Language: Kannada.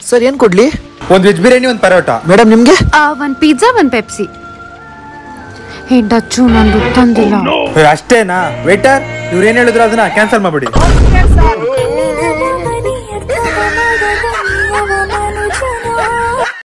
ಸರ್ ಏನ್ ಕೊಡ್ಲಿ? ಒಂದ್ ವೆಜ್ ಬಿರಿಯಾನಿ, ಒಂದ್ ಪರೋಟ. ಮೇಡಮ್ ನಿಮ್ಗೆ? ಒಂದ್ ಪಿಜ್ಜಾ, ಒಂದ್ ಪೆಪ್ಸಿ. ಹೇ ಡಚ್ಚು, ನಂದು ತಂದಿಲ್ಲ. ಅಷ್ಟೇನಾ? ವೇಟರ್, ಇವ್ರು ಏನ್ ಹೇಳಿದ್ರು ಅದನ್ನ ಕ್ಯಾನ್ಸಲ್ ಮಾಡ್ಬಿಡಿ.